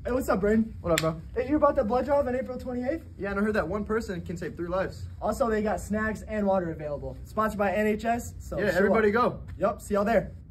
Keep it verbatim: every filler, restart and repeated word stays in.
Hey, what's up, Braden? What up, bro? Did you hear about the blood drive on April twenty-eighth? Yeah, and I heard that one person can save three lives. Also, they got snacks and water available. Sponsored by N H S. So yeah, everybody up. go. Yep, see y'all there.